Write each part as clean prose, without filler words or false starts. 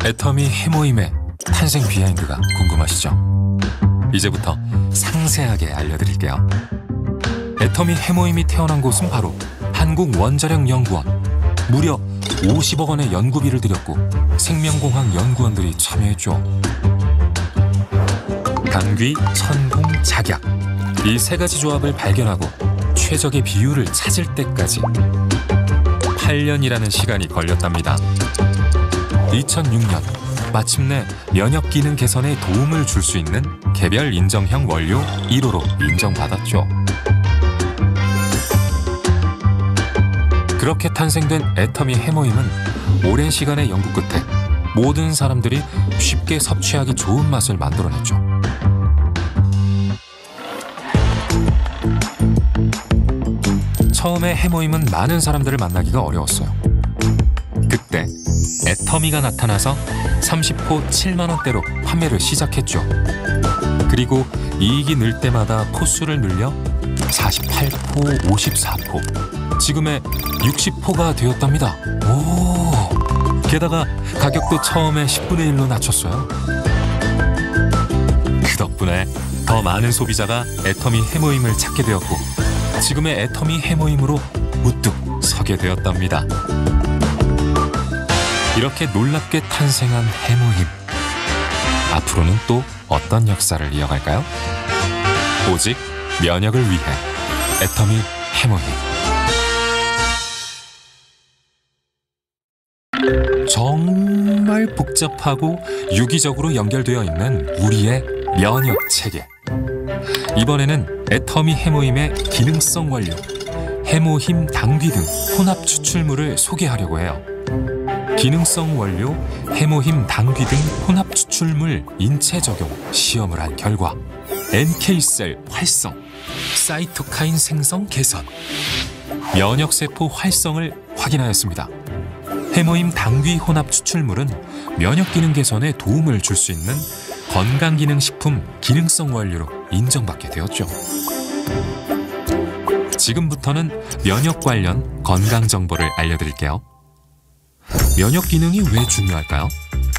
애터미 해모임의 탄생 비하인드가 궁금하시죠? 이제부터 상세하게 알려드릴게요. 애터미 해모임이 태어난 곳은 바로 한국원자력연구원. 무려 50억 원의 연구비를 들였고 생명공학 연구원들이 참여했죠. 당귀, 천궁, 작약, 이 세 가지 조합을 발견하고 최적의 비율을 찾을 때까지 8년이라는 시간이 걸렸답니다. 2006년 마침내 면역 기능 개선에 도움을 줄 수 있는 개별 인정형 원료 1호로 인정받았죠. 그렇게 탄생된 애터미 해모임은 오랜 시간의 연구 끝에 모든 사람들이 쉽게 섭취하기 좋은 맛을 만들어냈죠. 처음에 해모임은 많은 사람들을 만나기가 어려웠어요. 그때 애터미가 나타나서 30포 7만 원대로 판매를 시작했죠. 그리고 이익이 늘 때마다 포수를 늘려 48포, 54포, 지금의 60포가 되었답니다. 오! 게다가 가격도 처음에 10분의 1로 낮췄어요. 그 덕분에 더 많은 소비자가 애터미 해모임을 찾게 되었고 지금의 애터미 해모임으로 우뚝 서게 되었답니다. 이렇게 놀랍게 탄생한 해모임. 앞으로는 또 어떤 역사를 이어갈까요? 오직 면역을 위해 애터미 해모임. 정말 복잡하고 유기적으로 연결되어 있는 우리의 면역 체계. 이번에는 애터미 해모임의 기능성 원료, 해모힘 당귀 등 혼합 추출물을 소개하려고 해요. 기능성 원료, 해모힘 당귀 등 혼합 추출물 인체 적용 시험을 한 결과 NK셀 활성, 사이토카인 생성 개선, 면역세포 활성을 확인하였습니다. 해모힘 당귀 혼합 추출물은 면역 기능 개선에 도움을 줄 수 있는 건강기능식품 기능성 원료로 인정받게 되었죠. 지금부터는 면역 관련 건강 정보를 알려드릴게요. 면역 기능이 왜 중요할까요?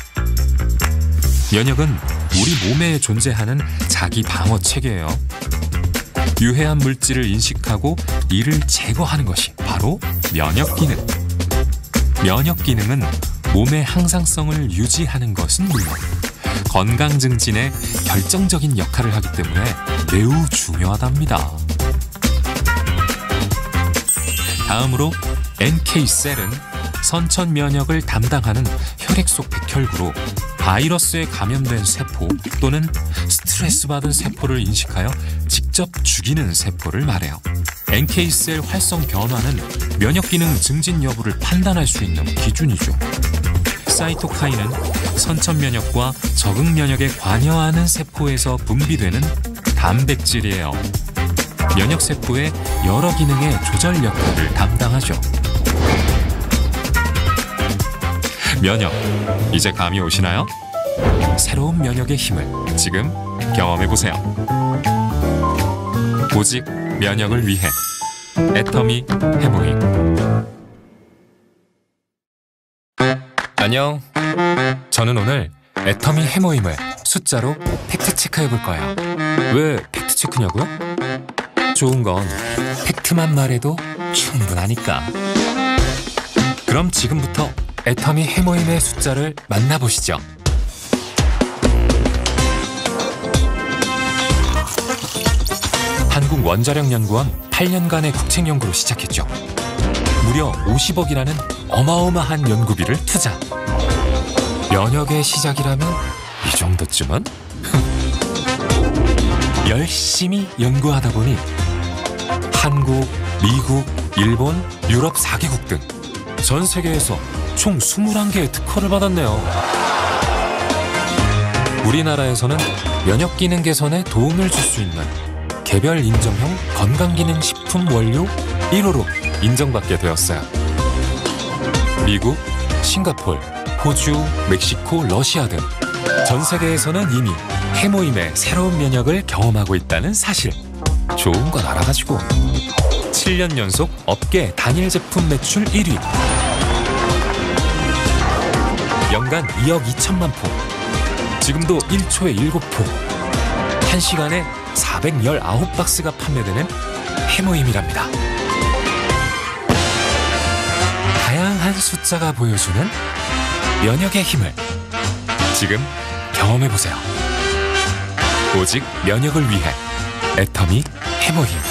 면역은 우리 몸에 존재하는 자기 방어 체계예요. 유해한 물질을 인식하고 이를 제거하는 것이 바로 면역 기능. 면역 기능은 몸의 항상성을 유지하는 것은 물론 건강 증진에 결정적인 역할을 하기 때문에 매우 중요하답니다. 다음으로 NK셀은 선천 면역을 담당하는 혈액 속 백혈구로 바이러스에 감염된 세포 또는 스트레스 받은 세포를 인식하여 직접 죽이는 세포를 말해요. NK셀 활성 변화는 면역 기능 증진 여부를 판단할 수 있는 기준이죠. 사이토카인은 선천 면역과 적응 면역에 관여하는 세포에서 분비되는 단백질이에요. 면역 세포의 여러 기능의 조절 역할을 담당하죠. 면역, 이제 감이 오시나요? 새로운 면역의 힘을 지금 경험해보세요. 오직 면역을 위해 애터미 해모임. 안녕. 저는 오늘 애터미 해모임을 숫자로 팩트체크해 볼 거예요. 왜 팩트체크냐고요? 좋은 건 팩트만 말해도 충분하니까. 그럼 지금부터 애터미 해모임의 숫자를 만나보시죠. 한국원자력연구원 8년간의 국책연구로 시작했죠. 무려 50억이라는 어마어마한 연구비를 투자. 면역의 시작이라면 이 정도쯤은? 열심히 연구하다 보니 한국, 미국, 일본, 유럽 4개국 등 전 세계에서 총 21개의 특허를 받았네요. 우리나라에서는 면역 기능 개선에 도움을 줄 수 있는 개별 인정형 건강기능식품 원료 1호로 인정받게 되었어요. 미국, 싱가포르, 호주, 멕시코, 러시아 등 전 세계에서는 이미 해모임의 새로운 면역을 경험하고 있다는 사실. 좋은 건 알아가지고 7년 연속 업계 단일 제품 매출 1위. 연간 2억 2천만 포. 지금도 1초에 7포. 1시간에 419박스가 판매되는 해모힘이랍니다. 다양한 숫자가 보여주는 면역의 힘을 지금 경험해보세요. 오직 면역을 위해 애터미 해모힘.